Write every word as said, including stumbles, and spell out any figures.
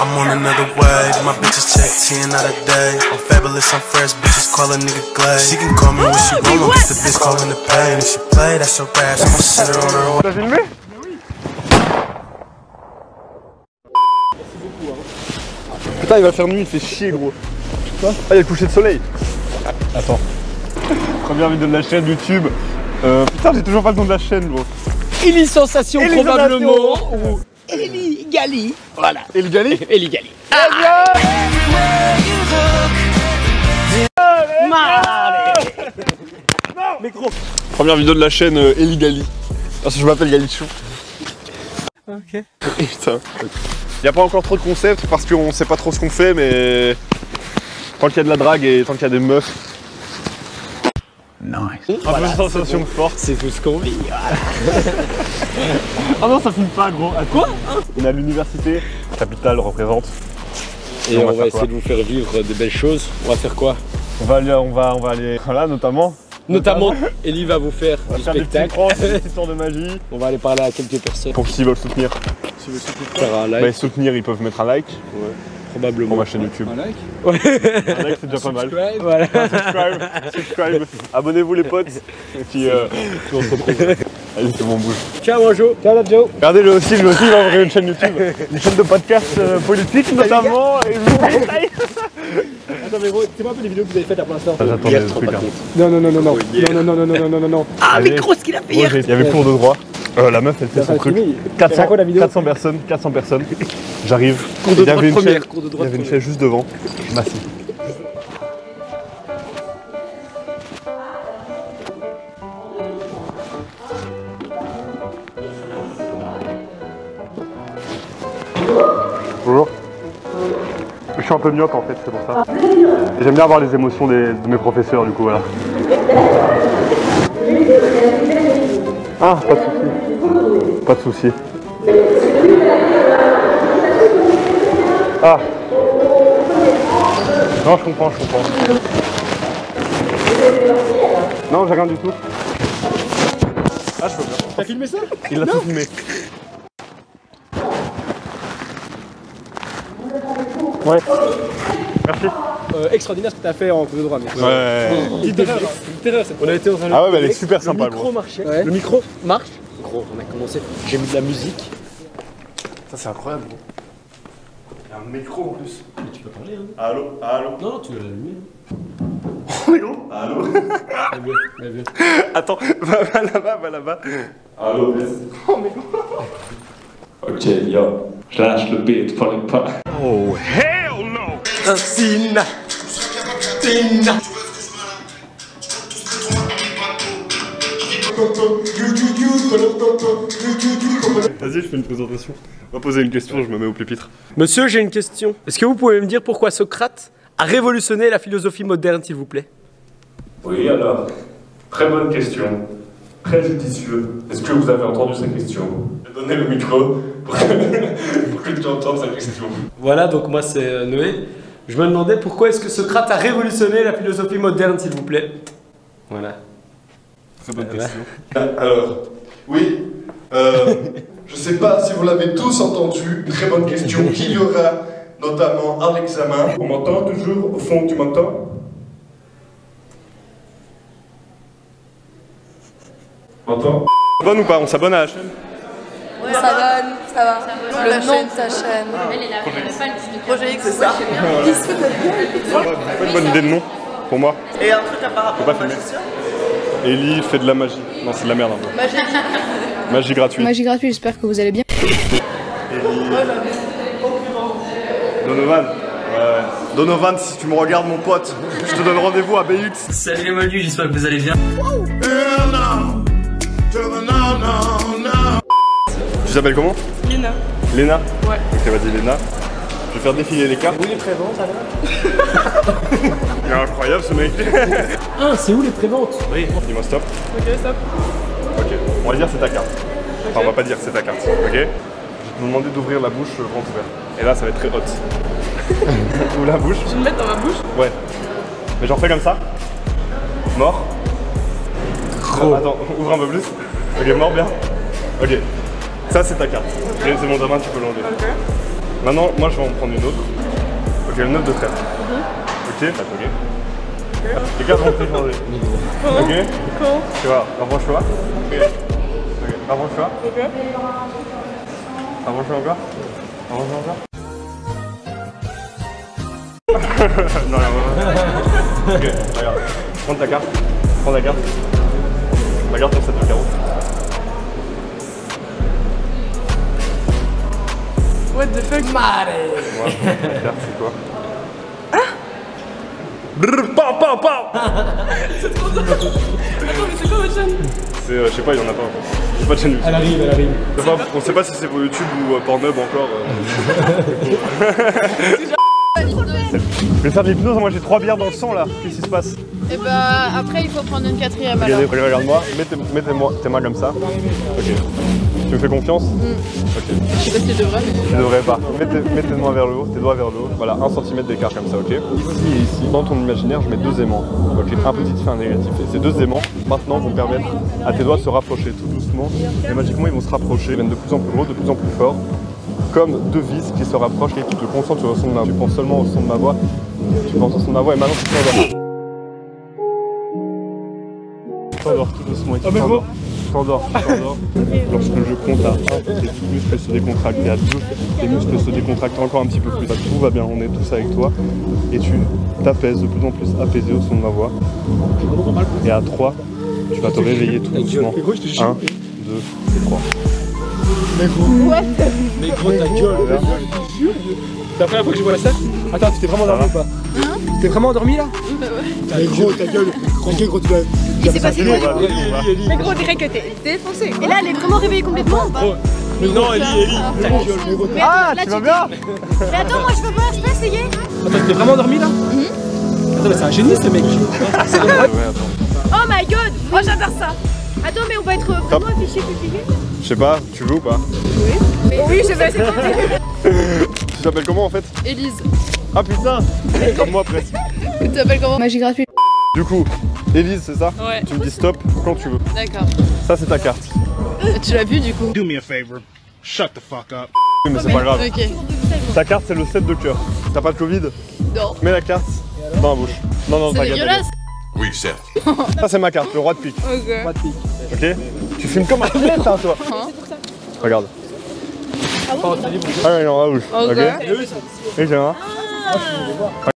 I'm on another wave. My bitches check ten out a day. I'm fabulous, I'm fresh, bitches call a nigga glade. She can call me when she want, cause the bitch calling the pain. If she play, that's her rap, I'ma sit her on her way. T'as filmé? Putain, il va faire nuit, il fait chier, gros. Quoi? Ah, il y a le coucher de soleil. Attends. Première vidéo de la chaîne YouTube. Euh, putain, j'ai toujours pas le nom de la chaîne, gros. Eli Sensation, Eli probablement. Sensation. Ou Eli Gali. Voilà. Eli Gali. Eli Gali. Micro. Première vidéo de la chaîne euh, Eli Gali. Parce que je m'appelle Galichou. Ok. Putain. Il n'y a pas encore trop de concept parce qu'on sait pas trop ce qu'on fait, mais tant qu'il y a de la drague et tant qu'il y a des meufs. Nice. Un peu de sensation forte. C'est tout ce qu'on vit. Ah non, ça filme pas, gros. À quoi hein? On est à l'université, Capitale représente. Et, et on, on va, va essayer quoi? De vous faire vivre des belles choses. On va faire quoi? On va aller, on va, on va aller. Voilà, notamment. Notamment, Eli va vous faire on va du faire spectacle. Des petits tours de magie. On va aller parler à quelques personnes. Pour qui veulent soutenir. Si vous soutenir, faire un like. Bah, soutenir, ils peuvent mettre un like. Ouais. Probablement. Pour ma chaîne YouTube. Un like. Ouais. Un like, c'est déjà pas mal. Voilà. Subscribe. Subscribe. Abonnez-vous les potes. Et puis, euh, on se retrouve. Allez, c'est bon, bouge. Ciao, bonjour. Ciao, la Joe. Regardez, lui aussi, lui aussi, il va ouvrir une chaîne YouTube. Une chaîne de podcast euh, politique, notamment. Et vous Attends, mais gros, c'est pas un peu les vidéos que vous avez faites là pour l'instant? J'attendais le truc. Hein. Non, non, non, non, non. Non, non, non, non, non, non, non, non. Ah, mais gros, ce qu'il a fait hier. Il y avait cours de droit. Euh, la meuf, elle fait son truc. quatre cents, quatre cents personnes, quatre cents personnes. J'arrive. Cours de droit de première, cours de droit Il y avait une chaise juste devant. Je m'assis. Bonjour. Je suis un peu myope en fait, c'est pour ça. J'aime bien avoir les émotions des, de mes professeurs, du coup, voilà. Ah, pas de soucis. Pas de soucis. Ah. Non, je comprends, je comprends. Non, j'ai rien du tout. Ah, je peux bien. T'as filmé ça? Il l'a tout filmé. Ouais. Merci. Euh, extraordinaire ce que t'as fait en cours de droit. Mais... Ouais. Littéraire. Littéraire. On a été dans un. Ah ouais, bah elle est super sympa. Le micro marchait. Ouais. Le micro marche. Gros, on a commencé. J'ai mis de la musique. Ça, c'est incroyable, gros. Il y a un micro en plus. Mais tu peux parler, hein. Allô? Allô? Non, non, tu l'as allumé. Allô? Allô? Va bien, va bien. Attends, va, va là-bas, va là-bas. Allô? Oh, mais. Ok, yo, je lâche le beat pour les pas. Oh, hell no! Tina! Tina! Vas-y, je fais une présentation. On va poser une question, je me mets au pupitre. Monsieur, j'ai une question. Est-ce que vous pouvez me dire pourquoi Socrate a révolutionné la philosophie moderne, s'il vous plaît? Oui, alors, très bonne question. Très judicieux. Est-ce que vous avez entendu sa question? Je vais donner le micro pour que, pour que tu entendes sa question. Voilà, donc moi c'est Noé. Je me demandais pourquoi est-ce que Socrate a révolutionné la philosophie moderne, s'il vous plaît? Voilà. Très bonne Euh, question. Alors, oui, euh, je ne sais pas si vous l'avez tous entendu, très bonne question, qu'il y aura notamment à l'examen. On m'entend toujours? Au fond, tu m'entends? M'entends? On s'abonne ou pas? On s'abonne à la chaîne? Ouais, ça va, ça va. Le nom de ta chaîne. Elle est là, elle a pas le titre de Projet X, c'est ça. C'est pas une bonne idée de nom pour moi. Et un truc à part rapport pas à filmer. magicien. Ellie fait de la magie. Non, c'est de la merde un peu. Magie. Magie gratuite. Magie gratuite, j'espère que vous allez bien. Donovan. Ouais. Donovan, si tu me regardes, mon pote, je te donne rendez-vous à B X. Salut les moldus, j'espère que vous allez bien. Tu t'appelles comment? Léna. Léna? Ouais. Ok, vas-y, Léna. Je vais faire défiler les cartes. Où les préventes alors? Il est incroyable ce mec. Ah, c'est où les préventes? Oui. Dis-moi stop. Ok, stop. Ok. On va dire c'est ta carte. Enfin, on va pas dire c'est ta carte. Ok. Je vais te demander d'ouvrir la bouche grand ouvert. Et là, ça va être très hot. Ouvre la bouche. Je vais me mettre dans ma bouche. Ouais. Mais j'en fais comme ça. Mort. Gros. Attends, ouvre un peu plus. Ok, mort bien. Ok. Ça, c'est ta carte. Et c'est mon domaine, tu peux l'enlever. Ok. Maintenant, moi je vais en prendre une autre. Ok, le neuf de trèfle. Ok, ok. Les cartes vont plus changer. Ok. Comment? Tu vois, rapproche-toi. Ok. Ok, rapproche-toi. Ok. Rapproche-toi encore. Rapproche-toi encore. Non, non, non. Ok, regarde. Prends ta carte. Prends ta carte. Regarde ton sept de carreau. What the fuck? Mare. Ouais, ta carte c'est quoi? Ah. Brrr, pam, pam, pam. C'est trop drôle. Attends, mais c'est quoi votre chaîne? C'est, euh, je sais pas, il y en a pas encore. J'ai pas de chaîne YouTube. Elle arrive, elle arrive. On sait pas, on sait pas si c'est pour YouTube ou euh, Pornhub encore. Euh. Je vais faire de l'hypnose, moi j'ai trois bières dans le sang là. Qu'est-ce qui se passe? Et bah après il faut prendre une quatrième alors. Regardez, regarde-moi, mets tes, mets tes, moi- tes mains comme ça. Ok. Tu me fais confiance? Ok. Je sais pas si tu devrais mais... Tu devrais pas. Mets tes, mets tes mains vers le haut, tes doigts vers le haut. Voilà, un centimètre d'écart comme ça, ok? Ici et ici, dans ton imaginaire, je mets deux aimants. Ok, un positif et un négatif. Et ces deux aimants, maintenant, vont permettre à tes doigts de se rapprocher tout doucement. Et magiquement, ils vont se rapprocher, ils viennent de plus en plus gros, de plus en plus fort. Comme deux vis qui se rapprochent et tu te concentres sur le son de ma voix. Tu penses seulement au son de ma voix. Tu penses au son de ma voix et maintenant tu t'endors. Tu t'endors tout doucement et tu t'endors. Tu t'endors, tu t'endors. Lorsque je compte à un, tes muscles se décontractent et à deux, tes muscles se décontractent encore un petit peu plus. Tout va bien, on est tous avec toi. Et tu t'apaises de plus en plus apaisé au son de ma voix. Et à trois, tu vas te réveiller tout doucement. un, deux et trois. Mais gros, ta gueule. C'est la première fois que je vois ça. Attends, tu t'es vraiment endormi ou pas? Tu t'es vraiment endormi là? Mais gros, ta gueule. Gros, gros, tu l'as. Il s'est passé quoi? Eli, Mais gros, on dirait que t'es défoncé. Et là, elle est vraiment réveillée complètement ou pas? Mais non, Eli, Eli. Ta gueule, mais gros. Mais Ah, attends, tu là, vas bien? Mais attends, moi je peux pas, je peux essayer? Attends, tu t'es vraiment endormi là? Attends, mais c'est un génie ce mec. C'est incroyable. Oh my god! Oh j'adore ça! Attends, mais on va être vraiment affiché publié? Je sais pas, tu veux ou pas? Oui. Oui, je vais essayer de tenter. Tu t'appelles comment en fait? Élise. Ah putain! Comme moi presque. Tu t'appelles comment? Magie gratuite. Du coup, Élise, c'est ça? Ouais. Tu me dis stop quand tu veux. D'accord. Ça, c'est ta carte. Tu l'as vu du coup? Do me a favor. Shut the fuck up. Oui, mais c'est pas grave. Ok. Ta carte, c'est le sept de cœur. T'as pas de Covid? Non. Mets la carte dans la bouche. Non, non, C'est t'inquiète. dégueulasse. Oui, certes. Ça, c'est ma carte, le roi de pique. Ok. Ok? Tu fumes comme un bête, hein, toi. Regarde. Ah, il est dans la bouche. Ok. Ok? Et j'ai un.